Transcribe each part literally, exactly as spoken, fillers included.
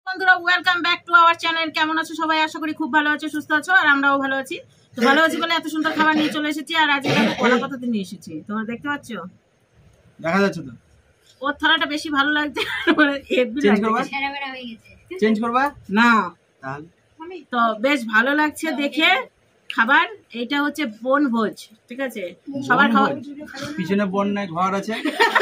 বন্ধুরা welcome back to our channel. কেমন আছো সবাই? আশা করি খুব ভালো আছো, সুস্থ আছো, আর আমরাও ভালো আছি। তো ভালো আছি বলে এত সুন্দর খাবার নিয়ে চলে এসেছি। আর আজকে আমি কলা পাতাতে নিয়ে এসেছি, তোমরা দেখতে পাচ্ছ, দেখা যাচ্ছে তো। ওর থালাটা বেশি ভালো লাগছে, চেঞ্জ করবা চেঞ্জ করবা না তাহলে তো বেশ ভালো লাগছে দেখে খাবার। এইটা হচ্ছে বনভোজ, ঠিক আছে? সবার খাওয়া পিছনে বন নাই, ঘর আছে।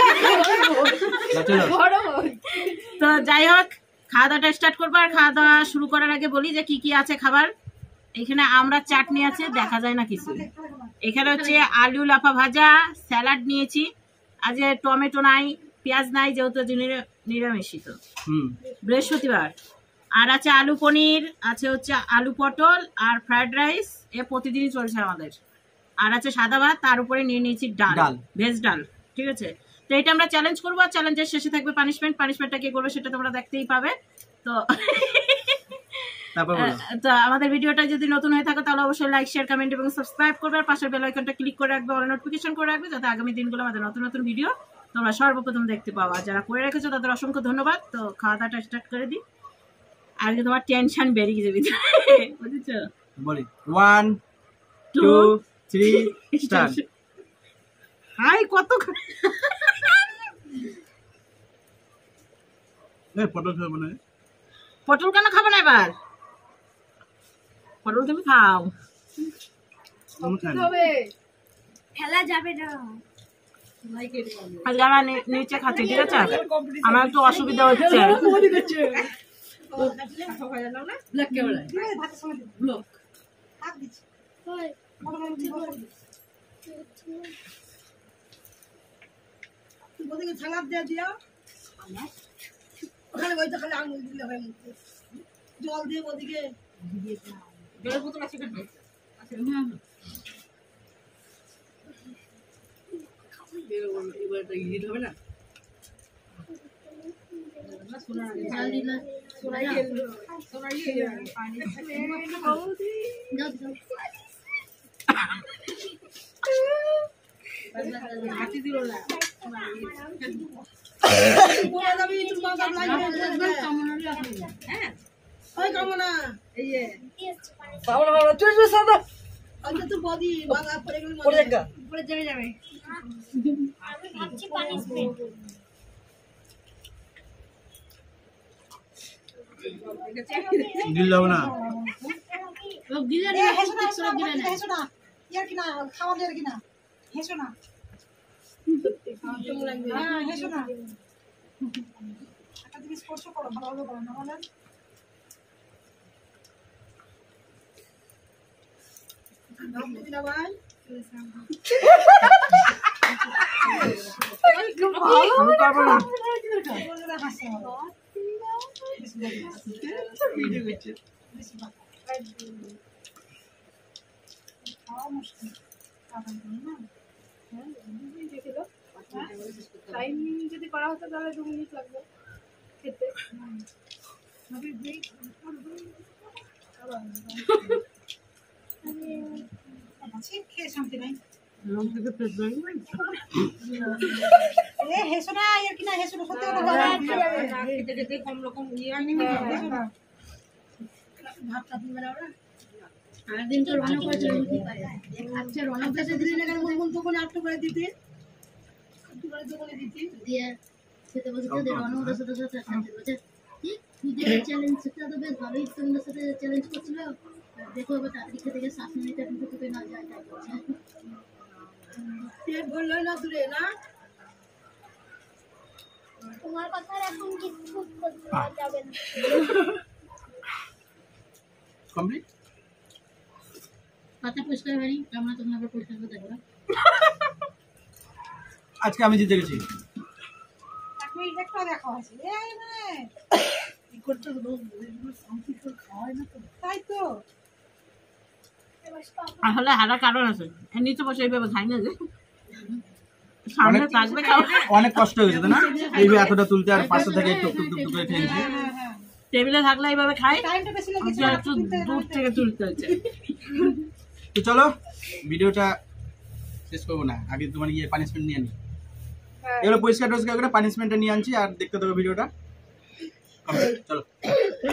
তো যাই হোক, খাওয়া দাওয়াটা স্টার্ট করবো। আর খাওয়া দাওয়া শুরু করার আগে বলি যে কি কি আছে খাবার। এখানে আমরা চাটনি আছে, দেখা যায় না কিছু। এখানে হচ্ছে আলু লাফা ভাজা, স্যালাড নিয়েছি। আজ টমেটো নাই, পেঁয়াজ নাই, যেহেতু নিরামিষই তো বৃহস্পতিবার। আর আছে আলু পনির, আছে হচ্ছে আলু পটল আর ফ্রাইড রাইস, এ প্রতিদিনই চলছে আমাদের। আর আছে সাদা ভাত, তার উপরে নিয়ে নিয়েছি ডাল, ভেজ ডাল, ঠিক আছে? তো এটা আমরা চ্যালেঞ্জ করবো, আর চ্যালেঞ্জের শেষে থাকবে পানিশমেন্ট। পানিশমেন্টটা কি করবে সেটা তোমরা দেখতেই পাবে। তো তো আমাদের ভিডিওটা যদি নতুন হয়ে থাকে তাহলে অবশ্যই লাইক, শেয়ার, কমেন্ট এবং সাবস্ক্রাইব করবে। আর পাশের বেল আইকনটা ক্লিক করে রাখবে, অল নোটিফিকেশন করে রাখবে, যাতে আগামী দিনগুলো আমাদের নতুন নতুন ভিডিও তোমরা সর্বপ্রথম দেখতে পাও। আর যারা করে রেখেছো তাদের অসংখ্য ধন্যবাদ। তো খাওয়া দাওয়াটা স্টার্ট করে দিই, আজকে তোমার টেনশন বেরিয়ে যাবে, বুঝেছো? বলি ওয়ান টু থ্রি স্টার্ট। হাই কত পটল খাবো না। পটল কেন খাবো না এবার? পটল তুমি খাও, খেলা যাবে না। আমার নিচে খাচ্ছি, ঠিক আছে? আমার একটু অসুবিধা হচ্ছে। ওখানে ওই তো খালি আঙুল দিলে হয়, মুখে জল দিয়ে ওদিকে জলের বোতল আছে কেন? হবে না দিল না। খাওয়া দেওয়ার কিনা হেসো না, হেসো না, একটা জিনিস স্পর্শ করো, ভালো করো না বলেন। যদি করা হতো তাহলে দু মিনিট লাগবে খেতে। খেয়ে শান্তি নাই। হেসো না, এর কিনা হেসো না, সত্যি কথা কম রকম ভাবটা দিবে না ওরা। আরেকদিন তো রনক করেছে, আচ্ছা রনক কাছে দিলে না কেন? মন তখন আটটু করে দিতে, আটটু করে দোকানে দিতে দিয়ে খেতে বসে তো রনক কাছে তো সাথে খাতে বসে কি নিজের চ্যালেঞ্জ সেটা তো বেশ ভালোই তোমাদের সাথে চ্যালেঞ্জ করছিল। দেখো এবার তাড়াতাড়ি খেতে গিয়ে শ্বাস নিতে কিন্তু খেতে না যায়, তাই বলছে পেট ভরল না দূরে না। তোমার কথা এখন কিছু করতে যাবে না। কমপ্লিট পাতা পরিষ্কার হয়নি, আমরা তোমার পরিষ্কার করে দেখো। আজকে আমি জিতে গেছি। এখন একটা দেখা আছে, এই মানে কি করতে হবে শান্তি করে খাওয়াই না তো, তাই তো আসলে হারা কারণ আছে, এর নিচে বসে এইভাবে খাই না যে সামনে থাকবে খাওয়া অনেক কষ্ট হয়েছে না এইভাবে এতটা তুলতে। আর পাশে থেকে টুক টুক টুক করে ঠেলছি, টেবিলে থাকলে এইভাবে খাই, টাইমটা বেশি লাগে, একটু দূর থেকে তুলতে হচ্ছে। তো চলো ভিডিওটা শেষ করবো না, আগে তোমার ইয়ে পানিশমেন্ট নিয়ে আনি। এগুলো পরিষ্কার টরিষ্কার করে পানিশমেন্টটা নিয়ে আনছি, আর দেখতে দেবো ভিডিওটা। চলো।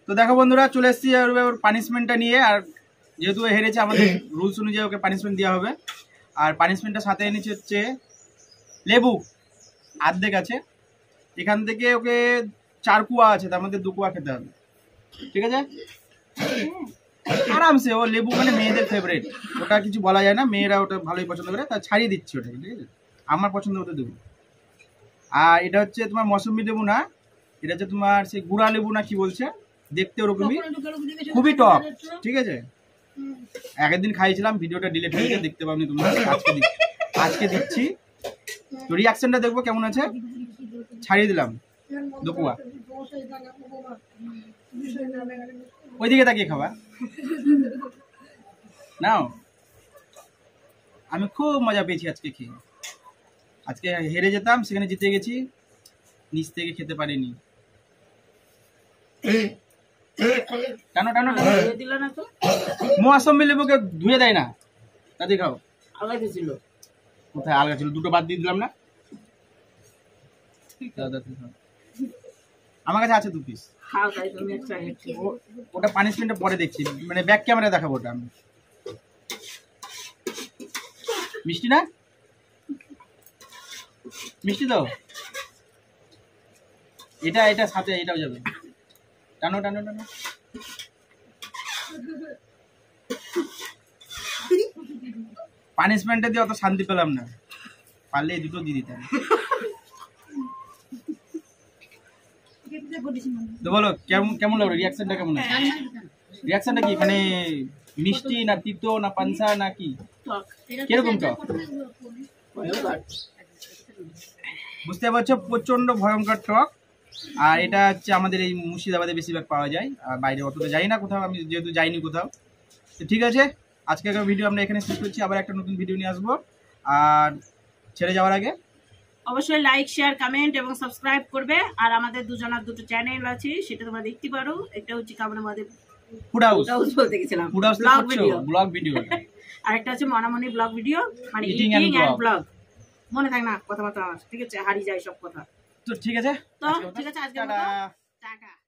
তো দেখো বন্ধুরা, চলে এসেছি ওর পানিশমেন্টটা নিয়ে। আর যেহেতু হেরেছে, আমাদের রুলস অনুযায়ী ওকে পানিশমেন্ট দেওয়া হবে। আর পানিশমেন্টটা সাথে এনেছে হচ্ছে লেবু অর্ধেক আছে, এখান থেকে ওকে চার কুয়া আছে, তার মধ্যে দু কুয়া খেতে হবে, ঠিক আছে? আরামসে। ও লেবু মানে মেয়েদের ফেভারিট, ওটা কিছু বলা যায় না, মেয়েরা ওটা ভালোই পছন্দ করে, তা ছাড়িয়ে দিচ্ছি ওটা, ঠিক আছে? আমার পছন্দ হতে দেবো। আর এটা হচ্ছে তোমার মৌসুমি লেবু না, এটা হচ্ছে তোমার সেই গুড়া লেবু না কি বলছে, দেখতে ওরকমই, খুবই টক, ঠিক আছে? আগের দিন খাইছিলাম, ভিডিওটা ডিলিট হয়ে গেছে, দেখতে পাবনি তোমরা। আজকে দিচ্ছি, আজকে দিচ্ছি তো রিয়াকশনটা দেখবো কেমন আছে। ছাড়িয়ে দিলাম দুকুয়া। ওইদিকে তাকিয়ে খাবা নাও। আমি খুব মজা পেয়েছি আজকে খেয়ে। আজকে হেরে যেতাম, সেখানে জিতে গেছি, নিচ থেকে খেতে পারিনি। টানো টানো দিল না তো, মৌসুমি লেবুকে ধুয়ে দেয় না, তাতে খাও। আলাদা দিছিল কোথায় আলগা ছিল? দুটো বাদ দিয়ে দিলাম না? আমার কাছে আছে দু পিস। খাও, তাই তুমি একটা একটু ওটা পানিশমেন্টটা পরে দেখছি, মানে ব্যাক ক্যামেরা দেখাবো ওটা আমি। মিষ্টি না? মিষ্টি তো এটা, এটা সাথে এটাও যাবে। টানো টানো টানো। পানিশমেন্টে দিয়ে অত শান্তি পেলাম না, পারলে এই দুটো দিয়ে দিতাম। তো বলো কেমন কেমন লাগলো, রিয়াকশনটা কেমন আছে? রিয়াকশনটা কি মানে মিষ্টি না তিতো না পানসা না কি, কিরকম টক? বুঝতে পারছো, প্রচন্ড ভয়ঙ্কর টক। আর এটা হচ্ছে আমাদের এই মুর্শিদাবাদে বেশিরভাগ পাওয়া যায়, আর বাইরে অতটা যাই না কোথাও, আমি যেহেতু যাইনি কোথাও। তো ঠিক আছে, আজকের ভিডিও আমরা এখানে শেষ করছি, আবার একটা নতুন ভিডিও নিয়ে আসবো। আর ছেড়ে যাওয়ার আগে অবশ্যই লাইক, শেয়ার, কমেন্ট এবং সাবস্ক্রাইব করবে। আর আমাদের দুজনের দুটো চ্যানেল আছে, সেটা তোমরা দেখতে পারো। একটা হচ্ছে কামনা আমাদের ফুড হাউস, হাউস বলতে গেছিলাম, food house blog video, blog video. আর একটা হচ্ছে মনামনি ব্লগ ভিডিও, মানে Eating eating and and vlog। Blog. মনে থাকে না কথাবার্তা আমার, ঠিক আছে? হারিয়ে যায় সব কথা। তো ঠিক আছে, তো ঠিক আছে, আজকে টাটা। টাটা।